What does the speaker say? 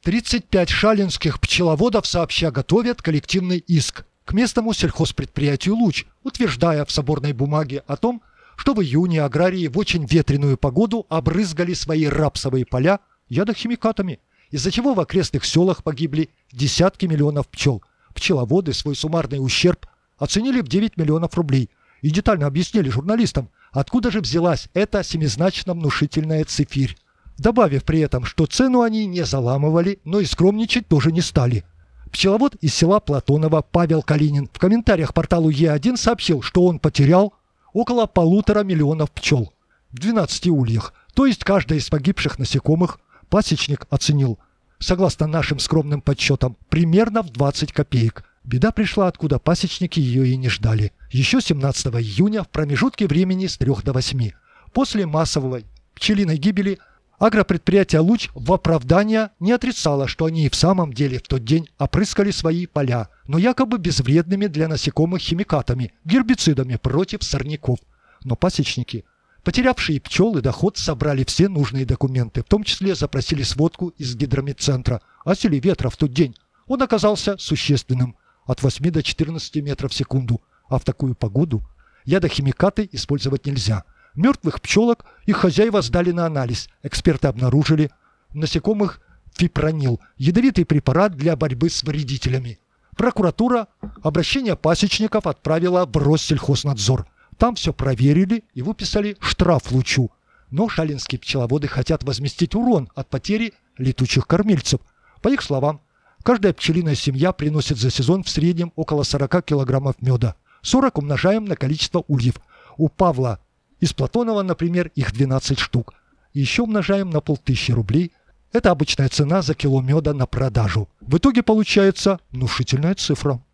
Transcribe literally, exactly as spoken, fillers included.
тридцать пять шалинских пчеловодов сообща готовят коллективный иск к местному сельхозпредприятию «Луч», утверждая в соборной бумаге о том, что в июне аграрии в очень ветреную погоду обрызгали свои рапсовые поля ядохимикатами, из-за чего в окрестных селах погибли десятки миллионов пчел. Пчеловоды свой суммарный ущерб оценили в девять миллионов рублей и детально объяснили журналистам, откуда же взялась эта семизначно внушительная цифирь, добавив при этом, что цену они не заламывали, но и скромничать тоже не стали. Пчеловод из села Платоново Павел Калинин в комментариях порталу Е один сообщил, что он потерял около полутора миллионов пчел в двенадцати ульях, то есть каждая из погибших насекомых пасечник оценил, согласно нашим скромным подсчетам, примерно в двадцать копеек. Беда пришла, откуда пасечники ее и не ждали. Еще семнадцатого июня в промежутке времени с трёх до восьми. После массовой пчелиной гибели агропредприятие «Луч» в оправдание не отрицало, что они и в самом деле в тот день опрыскали свои поля, но якобы безвредными для насекомых химикатами, гербицидами против сорняков. Но пасечники, потерявшие пчел и доход, собрали все нужные документы, в том числе запросили сводку из гидрометцентра о силе ветра в тот день. Он оказался существенным – от восьми до четырнадцати метров в секунду, а в такую погоду ядохимикаты использовать нельзя. Мертвых пчелок их хозяева сдали на анализ. Эксперты обнаружили в насекомых фипронил – ядовитый препарат для борьбы с вредителями. Прокуратура обращение пасечников отправила в Россельхознадзор. Там все проверили и выписали штраф «Лучу». Но шалинские пчеловоды хотят возместить урон от потери летучих кормильцев. По их словам, каждая пчелиная семья приносит за сезон в среднем около сорока килограммов меда. сорок умножаем на количество ульев. У Павла из Платонова, например, их двенадцать штук. И еще умножаем на полтысячи рублей. Это обычная цена за кило меда на продажу. В итоге получается внушительная цифра.